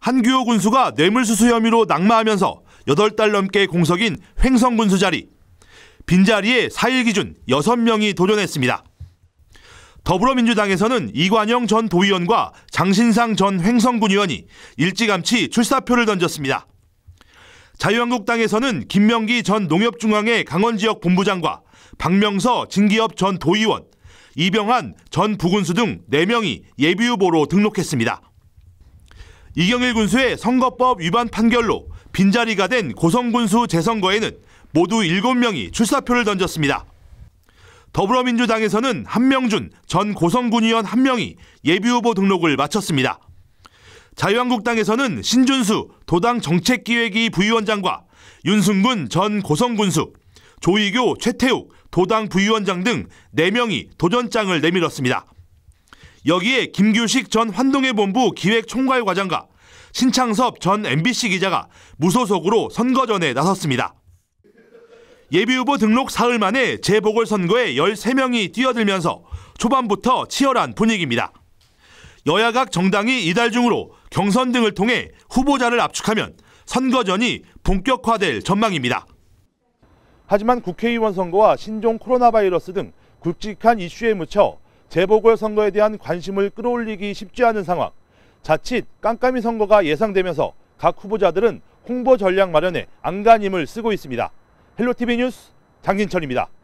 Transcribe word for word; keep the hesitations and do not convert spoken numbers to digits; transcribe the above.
한규호 군수가 뇌물수수 혐의로 낙마하면서 여덟 달 넘게 공석인 횡성 군수 자리. 빈자리에 사 일 기준 여섯 명이 도전했습니다. 더불어민주당에서는 이관영 전 도의원과 장신상 전 횡성군 의원이 일찌감치 출사표를 던졌습니다. 자유한국당에서는 김명기 전 농협중앙회 강원지역 본부장과 박명서 진기업 전 도의원, 이병한 전 부군수 등 네 명이 예비후보로 등록했습니다. 이경일 군수의 선거법 위반 판결로 빈자리가 된 고성군수 재선거에는 모두 일곱 명이 출사표를 던졌습니다. 더불어민주당에서는 한명준 전 고성군 의원 한 명이 예비후보 등록을 마쳤습니다. 자유한국당에서는 신준수 도당 정책기획위 부위원장과 윤승군 전 고성군수, 조이교, 최태욱 도당 부위원장 등 네 명이 도전장을 내밀었습니다. 여기에 김규식 전 환동회 본부 기획총괄과장과 신창섭 전 엠비씨 기자가 무소속으로 선거전에 나섰습니다. 예비후보 등록 사흘 만에 재보궐선거에 열세 명이 뛰어들면서 초반부터 치열한 분위기입니다. 여야각 정당이 이달 중으로 경선 등을 통해 후보자를 압축하면 선거전이 본격화될 전망입니다. 하지만 국회의원 선거와 신종 코로나 바이러스 등 굵직한 이슈에 묻혀 재보궐선거에 대한 관심을 끌어올리기 쉽지 않은 상황. 자칫 깜깜이 선거가 예상되면서 각 후보자들은 홍보 전략 마련에 안간힘을 쓰고 있습니다. 헬로티비 뉴스 장진철입니다.